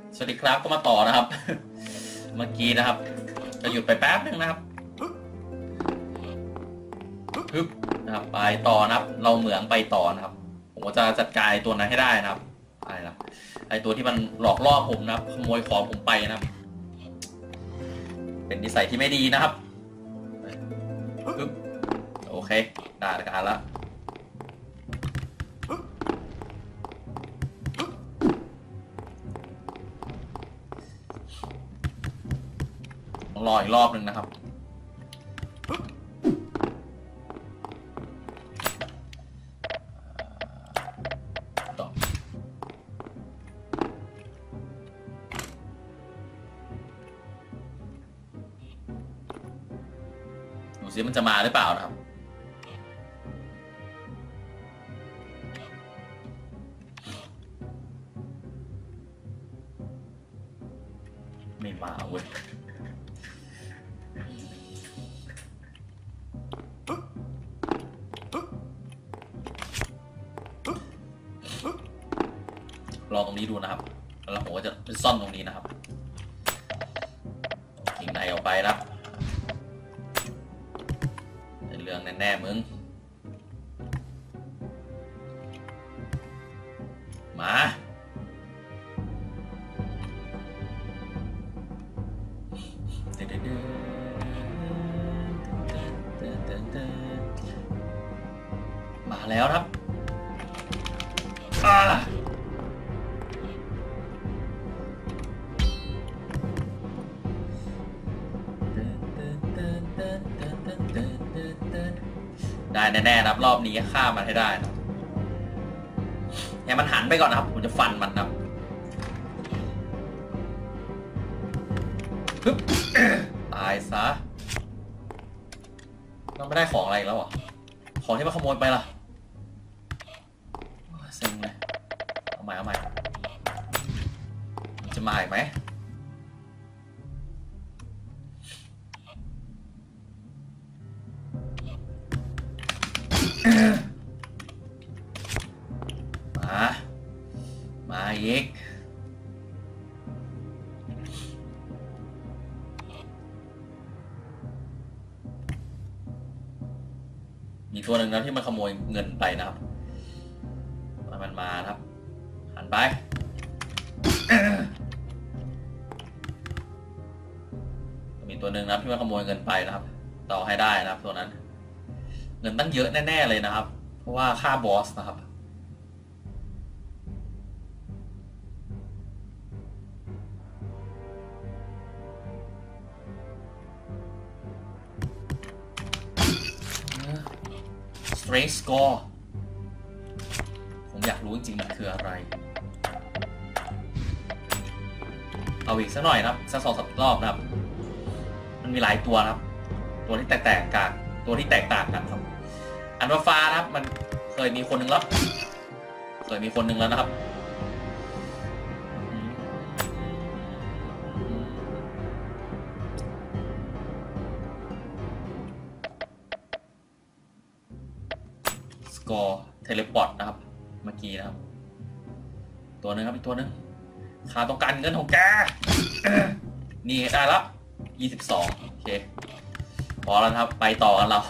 สวัสดีครับก็มาต่อนะครับ เมื่อกี้นะครับจะหยุดไปแป๊บนึงนะครับปึ๊บนะครับไปต่อนะครับเราเหมืองไปต่อนะครับผมก็จะจัดการตัวนั้นให้ได้นะครับอะไรนะไอตัวที่มันหลอกล่อผมนะครับขโมยของผมไปนะครับเป็นนิสัยที่ไม่ดีนะครับปึ๊บโอเคได้การแล้วรออีกรอบหนึ่งนะครับดูสิมันจะมาหรือเปล่านะครับไม่มาเว้ยรอตรงนี้ดูนะครับแล้วผมก็จะซ่อนตรงนี้นะครับยิงในออกไปนะครับในเรื่องแน่ๆมึงมามาแล้วครับได้แน่ๆนะครับรอบนี้ฆ่ามันให้ได้นะให้มันหันไปก่อนนะครับผมจะฟันมันนะครับปึ๊บตายซะเราไม่ได้ของอะไรแล้วอ่ะของที่มันขโมยไปล่ะเซ็งเลยเอาใหม่จะมาอีกไหมมาอีกมีตัวหนึ่งนะที่มันขโมยเงินไปนะครับมันมาครับหันไปมีตัวหนึ่งนะที่มันขโมยเงินไปนะครับต่อให้ได้นะครับตัวนั้นเงินตั้งเยอะแน่ๆเลยนะครับเพราะว่าค่าบอสนะครับStrength Score ผมอยากรู้จริงๆมันคืออะไรเอาอีกสักหน่อยนะครับสัก2-3 รอบนะครับมันมีหลายตัวนะครับตัวที่แตกต่างกันครับอันว่าฟ้านะครับมันเคยมีคนหนึ่งแล้วนะครับสกอร์เทเลพอร์ตนะครับเมื่อกี้นะครับตัวนึงครับอีกตัวนึงค่าต้องการเงินของแก นี่ได้แล้ว22โอเคพอแล้วครับไปต่อกันเรา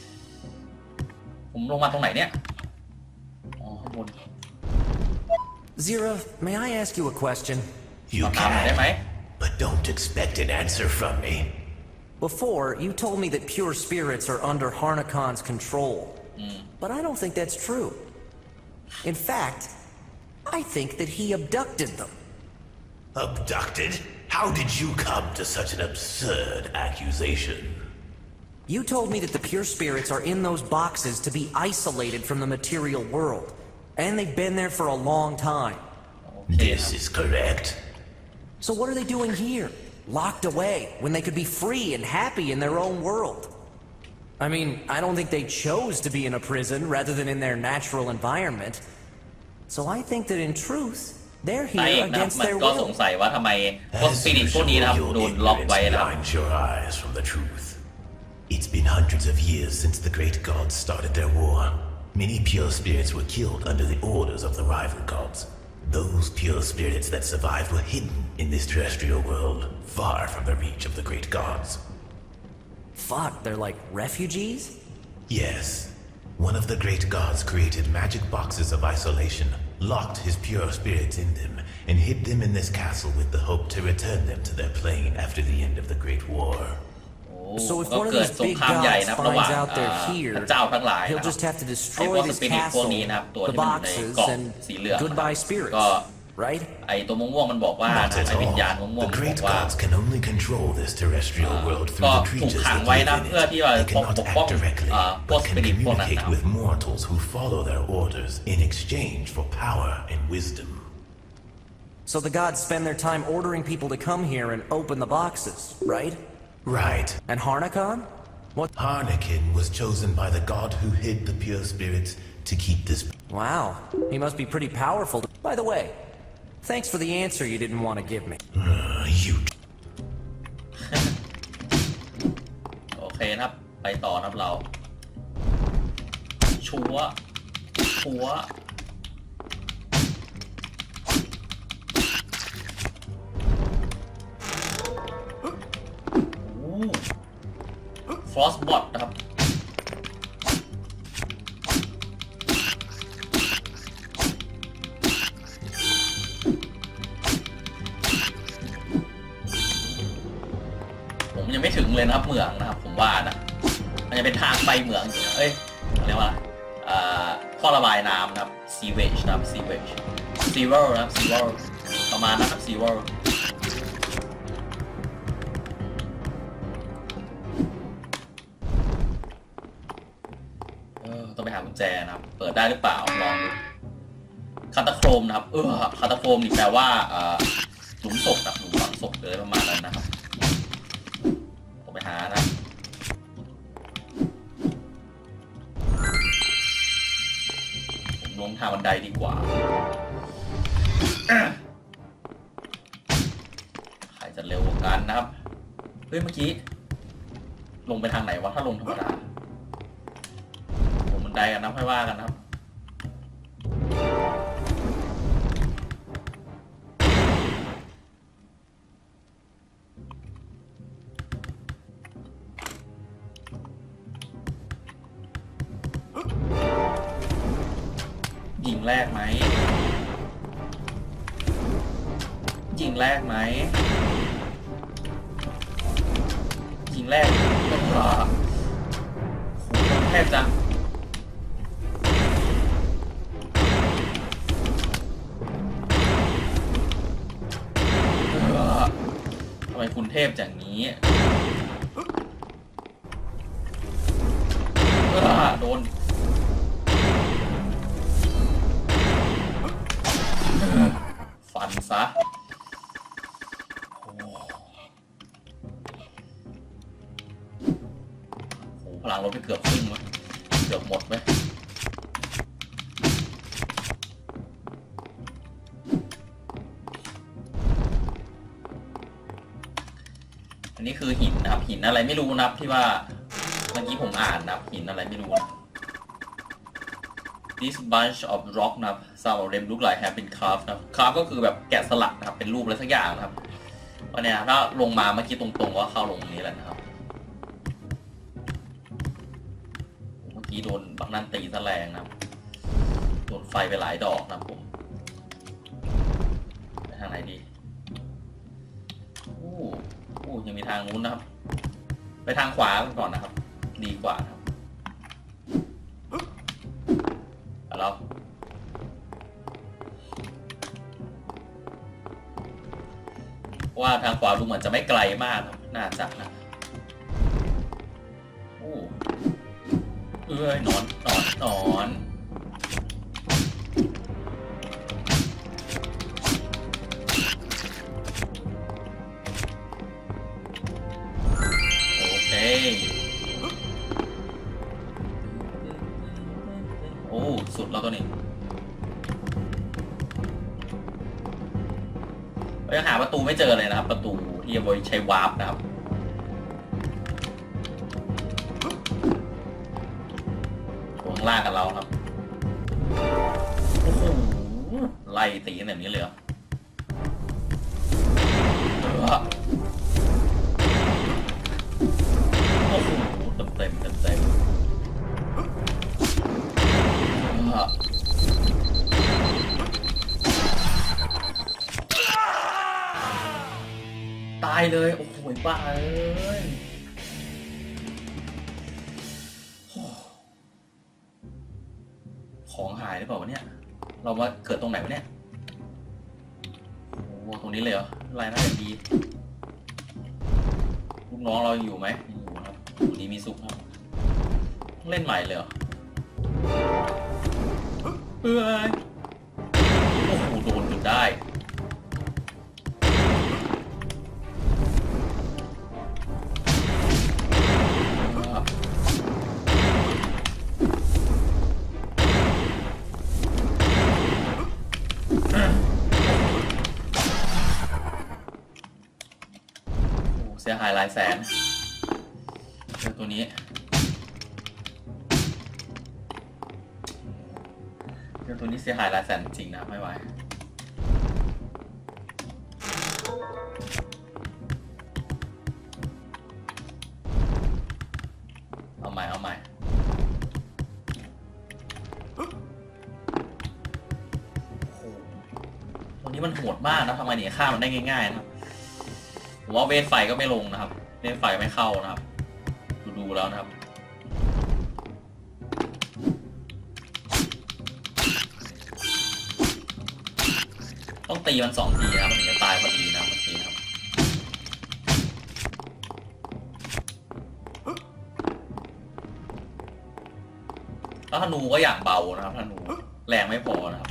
ผมลงมาตรงไหนเนี่ยอ๋อข้างบน Zira, may I ask you a question? You can, but don't expect an answer from me. Before, you told me that pure spirits are under Harnakon's control. But I don't think that's true. In fact, I think that he abducted them. Abducted? How did you come to such an absurd accusation? You told me that the pure spirits are in those boxes to be isolated from the material world. And they've been there for a long time. This is correct. So what are they doing here? Locked away, when they could be free and happy in their own world? I mean, I don't think they chose to be in a prison rather than in their natural environment. So I think that in truth, they're here against their will. As usual, your ignorance blinds your eyes from the truth. It's been hundreds of years since the great gods started their war. Many pure spirits were killed under the orders of the rival gods. Those pure spirits that survived were hidden in this terrestrial world, far from the reach of the great gods. Fuck, they're like refugees? Yes. One of the great gods created magic boxes of isolation, locked his pure spirits in them, and hid them in this castle with the hope to return them to their plane after the end of the Great War. So if one of these big gods finds out they're here, he'll just have to destroy this castle, the boxes, and goodbye spirits, right? ไอตัวม่วงๆมันบอกว่า Not ไอ at วิญญาณ all. ม่วง The ๆบอก great ว่า gods can only control this terrestrial world through the ก็ถูก creatures ขัง that ไว้นะ live in เพื่อ it. ที่ว่า They ป cannot กป้อง act directly, พวก but ส can ปิริตพวกนั้น communicate นะ with mortals who follow their orders in exchange for power and wisdom. So the gods spend their time ordering people to come here and open the boxes, right? Right. And Harnakan? What? Harnakin was chosen by the god who hid the pure spirits to keep this. Wow, he must be pretty powerful. By the way, thanks for the answer you didn't want to give me. You. โอเคนะครับไปต่อนะครับเราชัวฟรอสบอทนะครับผมยังไม่ถึงเลยนะครับเหมืองนะครับผมว่านะมันจะเป็นทางไปเหมืองเอ้ยเรียกว่าท่อระบายน้ำนะครับ sewage นะครับ sewage sewer นะครับ sewer ประมาณนะครับ sewer ต้องไปหากุญแจนะครับเปิดได้หรือเปล่าลองดูคาตาโครมนะครับคาตาโครมนี่แปลว่าหลุมศพครับหลุมฝังศพเลยประมาณนั้นนะครับต้องไปหานะผมลงทางบันไดดีกว่าใครจะเร็วกว่ากันนะครับเฮ้ยเมื่อกี้ลงไปทางไหนวะถ้าลงธรรมดาผมบันไดกันนะค่อยว่ากันนะครับยิงแรกไหมยิงแรกไหมยิงแรกแทบจะทำไมคุณเทพอย่างนี้โดนฟันซะโอ้โหพลังลดไปเกือบครึ่งเลยเกือบหมดไหมอันนี้คือหินนะครับหินอะไรไม่รู้นะครับที่ว่าเมื่อกี้ผมอ่านนะครับหินอะไรไม่รู้นะ This bunch of rock นะครับ some of them look like have been carved นะครับ carved ก็คือแบบแกะสลักนะครับเป็นรูปอะไรสักอย่างนะครับวันนี้ถ้าลงมาเมื่อกี้ตรงๆว่าเข้าลงนี้แหละนะครับเมื่อกี้โดนบักนั่นตีซะแรงนะครับโดนไฟไปหลายดอกนะครับผมไปทางไหนดียังมีทางนู้นนะครับไปทางขวาก่อนนะครับดีกว่าครับแล้วว่าทางขวาดูเหมือนจะไม่ไกลมากน่าจะนะนอนโอเคสุดแล้วตัวนี้เรายังหาประตูไม่เจอเลยนะครับประตูที่จะใช้วาร์ปนะครับข้างล่างกันเราครับโอ้โหไล่ตีกันแบบนี้เลยเหรอโอ้โหเต็มตายเลยโอ้โหบ้าเอ้ยของหายหรือเปล่าวะเนี่ยเรามาเกิดตรงไหนวะเนี่ยโอ้ตรงนี้เลยเหรอลายน่าจะดีลูกน้องเราอยู่ไหมอยู่ครับอยู่ดีมีสุขครับเล่นใหม่เลยเหรอโอ้โหโดนจนได้เสียหายหลายแสนเจอตัวนี้เสียหายหลายแสนจริงนะไม่ไหวเอาใหม่ตัวนี้มันโหดมากนะทำไมหนีฆ่ามันได้ง่ายๆนะครับผมว่าเวทไฟก็ไม่ลงนะครับเวทไฟไม่เข้านะครับดูแล้วนะครับต้องตีมัน2 ทีนะครับถึงจะตายพอดีนะเมื่อกี้ครับแล้วธนูก็อย่างเบานะครับธนูแรงไม่พอนะครับ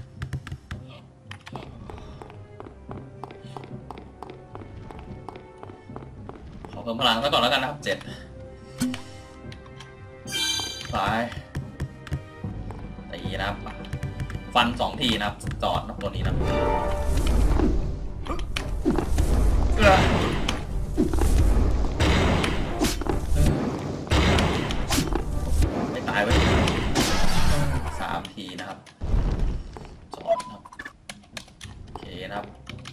ขอเพิ่มพลังซะก่อนแล้วกันนะครับ7ไปตีนะครับฟัน2 ทีนะครับจอดนะตัวนี้นะไม่ตายไว้3 ทีนะครับจอดนะครับโอเคนะครับ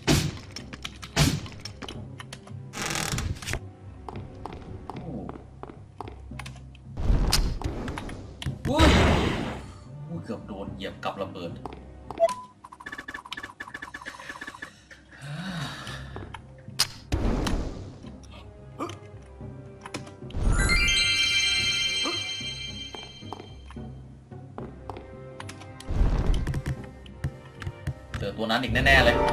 เกือบโดนเหยียบกับระเบิดเจอตัวนั้นอีกแน่ๆเลย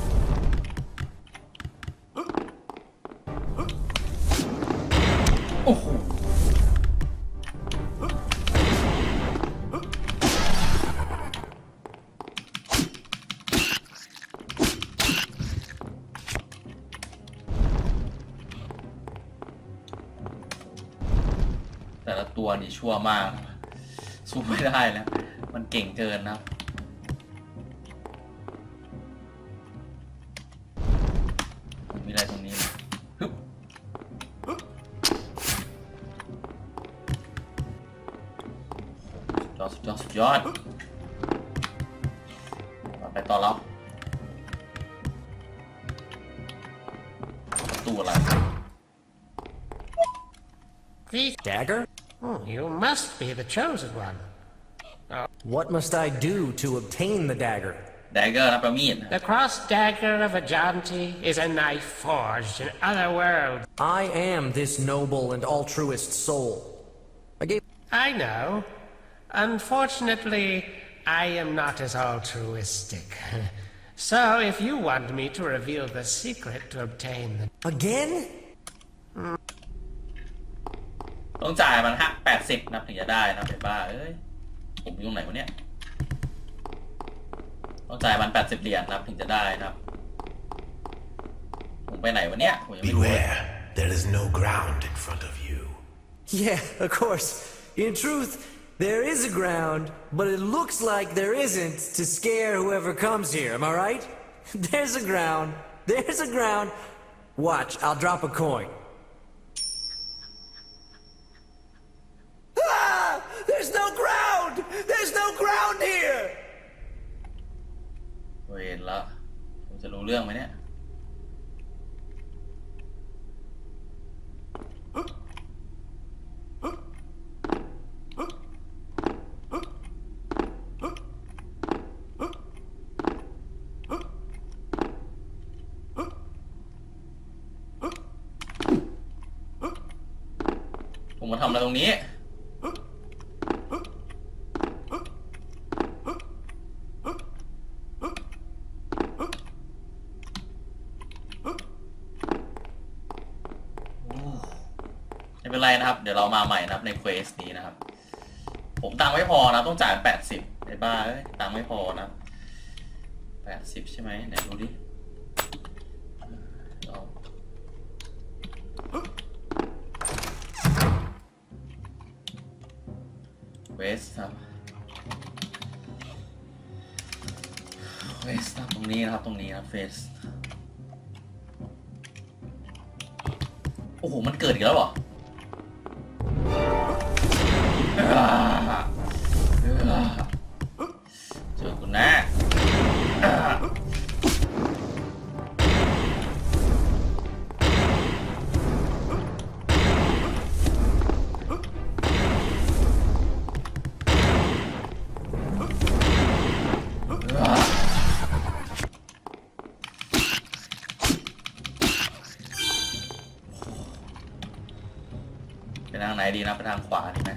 โอ้โหแต่ละตัวนี่ชั่วมากสู้ไม่ได้แล้วมันเก่งเกินนะมีอะไรตรงนี้สุดยอดไปต่อแล้วตัวอะไร Dagger? Oh, you must be the chosen one. What must I do to obtain the dagger? Dagger นะประมีด The cross dagger of Ajanti is a knife forged in other worlds. I am this noble and altruist soul. I know. Unfortunately, I am not as altruistic. So, if you want me to reveal the secret to obtain the... Again? ต้องจ่ายมัน80นะถึงจะได้นะเป็นบ้าเอ้ยผมอยู่ตรงไหนวะเนี่ยต้องจ่ายมัน80 เหรียญนะถึงจะได้นะครับผมไปไหนวะเนี่ยผมยังไม่รู้เลย Beware, there is no ground in front of you. Yeah, of course. In truth, there is a ground, but it looks like there isn't to scare whoever comes here, am I right? There's a ground. There's a ground. Watch, I'll drop a coin. Ah! There's no ground! There's no ground here! รู้เรื่องไหมเนี่ยผมมาทำอะไรตรงนี้ไม่เป็นไรนะครับเดี๋ยวเรามาใหม่นะครับในเควสนี้นะครับผมตังค์ไม่พอนะต้องจ่าย80ไอ้บ้าตังค์ไม่พอนะ80ใช่ไหมไหนดูดิเวสครับเวสตรงนี้นะครับตรงนี้นะเฟสโอ้โหมันเกิดอีกแล้วเหรอเจอคุณนะไปทางไหนดีนะไปทางขวาดีไหม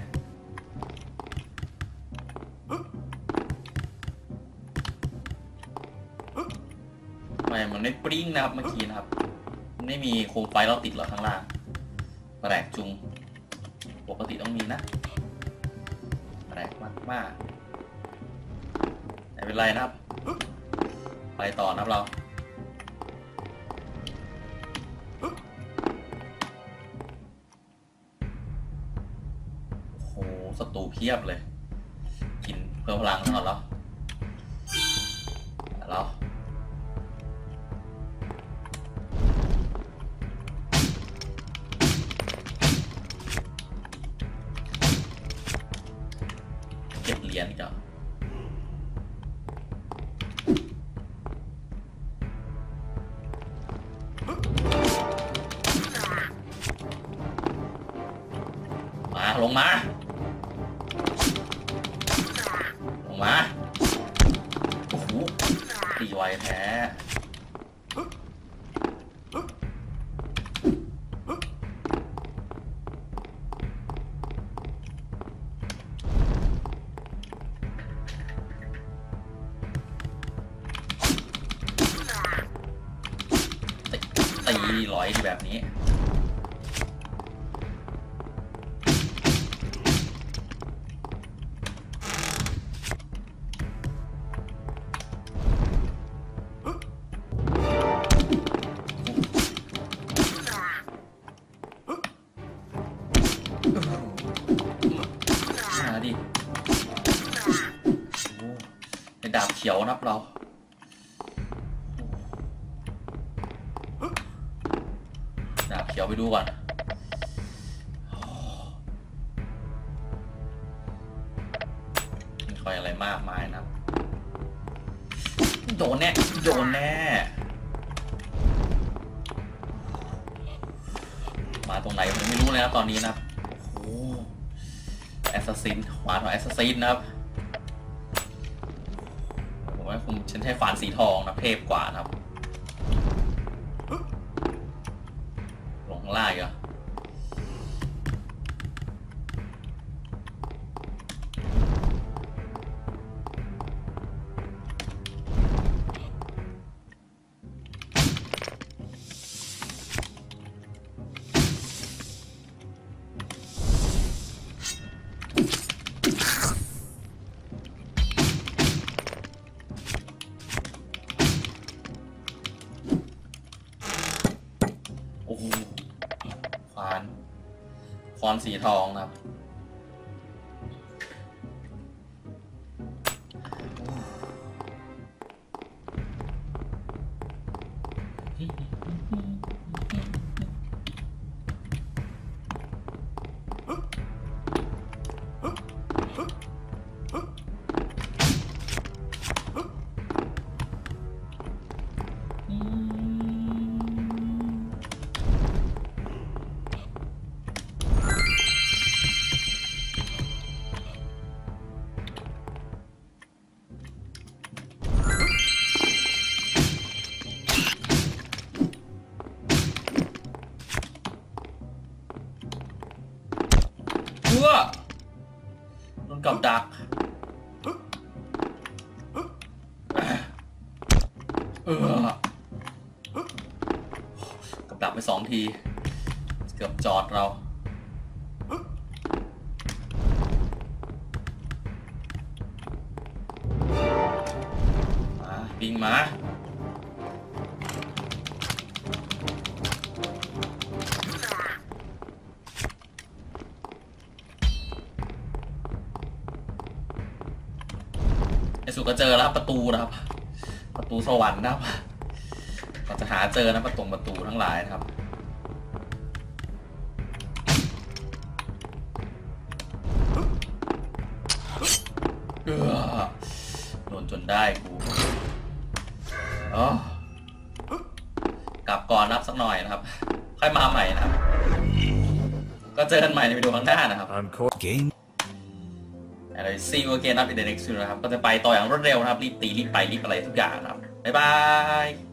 มันไม่ปริ้งนะครับเมื่อกี้นะครับไม่มีโคมไฟเราติดหรอข้างล่างแปลกจุงปกติต้องมีนะแปลกมากไม่เป็นไรนะครับไปต่อนะครับเราโอ้โหศัตรูเพียบเลยกินเพิ่มพลังตลอดแล้วเก็บเหรียญอีกแล้วมาลงมาโอ้โหตีไวแท้ตีร้อยแบบนี้มาดิในดาบเขียวนับเราดาบเขียวไปดูก่อนไม่ค่อยอะไรมากมายนะโดนแน่มาตรงไหนผมไม่รู้เลยนะตอนนี้นะครับโอ้แอสซัสซินขวานของแอสซัสซินนะครับผมว่าผมฉันใช้ขวานสีทองนะเทพกว่านะครับลงล่างเหรอโอ้โหขวานสีทองนะครับกับดักกับดักไป2 ทีเกือบจอดเราวิ่งมาไอ้สุดก็เจอแล้วประตูนะครับประตูสวรรค์นะครับเราจะหาเจอนะประตูทั้งหลายนะครับโดนจนได้กูกลับก่อนนับสักหน่อยนะครับค่อยมาใหม่นะครับก็เจอกันใหม่ในวิดีโอข้างหน้านะครับอะไรซีโอเกนนับอินเด็กซ์นะครับก็จะไปต่ออย่างรวดเร็วนะครับรีบตีรีบไปรีบอะไรทุกอย่างนะครับบ๊ายบาย